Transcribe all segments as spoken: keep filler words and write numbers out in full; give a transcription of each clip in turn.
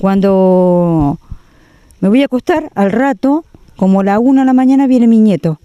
Cuando me voy a acostar, al rato, como a la una de la mañana, viene mi nieto.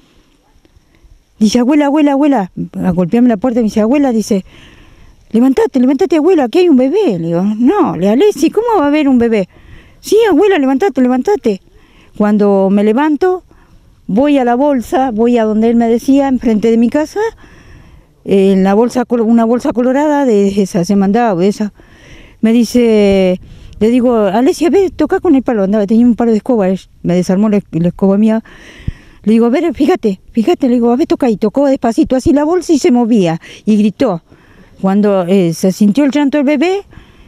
Dice, abuela, abuela, abuela, a golpearme la puerta, me dice, abuela, dice, levantate, levantate, abuela, aquí hay un bebé. Le digo, no, le Alessi, ¿cómo va a haber un bebé? Sí, abuela, levantate, levantate. Cuando me levanto, voy a la bolsa, voy a donde él me decía, enfrente de mi casa, en la bolsa, una bolsa colorada de esa, se mandaba, de esa. Me dice, le digo, Alessi, a ver, toca con el palo, andaba, tenía un palo de escoba, me desarmó la, la escoba mía. Le digo, a ver, fíjate, fíjate, le digo, a ver, toca y tocó despacito así la bolsa y se movía, y gritó. Cuando eh, se sintió el llanto del bebé,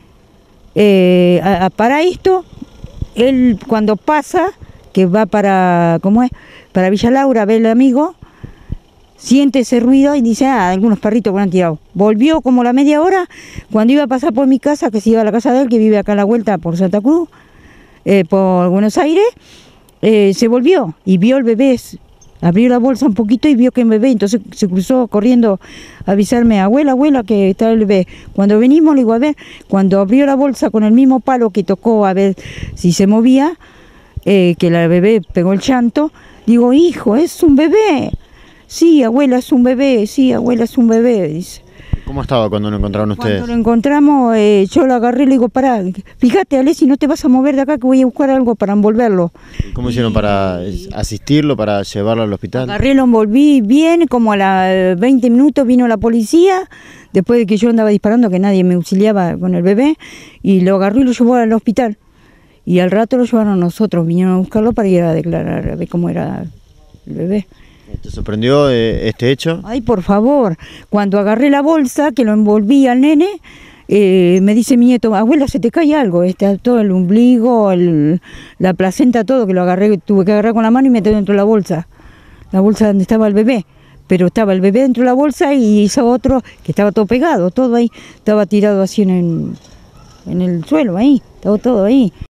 eh, a, a, para esto, él cuando pasa, que va para, ¿cómo es? Para Villa Laura, ve al amigo, siente ese ruido y dice, ah, algunos perritos que han tirado. Volvió como la media hora, cuando iba a pasar por mi casa, que se iba a la casa de él, que vive acá a la vuelta por Santa Cruz, eh, por Buenos Aires, eh, se volvió y vio el bebé, abrió la bolsa un poquito y vio que el bebé, entonces se cruzó corriendo a avisarme, abuela, abuela, que está el bebé. Cuando venimos, le digo, a ver, cuando abrió la bolsa con el mismo palo que tocó a ver si se movía, eh, que la bebé pegó el llanto, digo, hijo, es un bebé. Sí, abuela, es un bebé, sí, abuela, es un bebé, dice. ¿Cómo estaba cuando lo encontraron ustedes? Cuando lo encontramos, eh, yo lo agarré y le digo, pará, fíjate, Alessi, no te vas a mover de acá que voy a buscar algo para envolverlo. ¿Cómo hicieron para asistirlo, para llevarlo al hospital? Agarré, lo envolví bien, como a los veinte minutos vino la policía, después de que yo andaba disparando, que nadie me auxiliaba con el bebé, y lo agarró y lo llevó al hospital. Y al rato lo llevaron a nosotros, vinieron a buscarlo para ir a declarar, a ver cómo era el bebé. ¿Te sorprendió eh, este hecho? Ay, por favor, cuando agarré la bolsa, que lo envolví al nene, eh, me dice mi nieto, abuela, se te cae algo, está todo el ombligo, el, la placenta, todo, que lo agarré, tuve que agarrar con la mano y meter dentro de la bolsa, la bolsa donde estaba el bebé, pero estaba el bebé dentro de la bolsa y hizo otro, que estaba todo pegado, todo ahí, estaba tirado así en el, en el suelo, ahí, estaba todo ahí.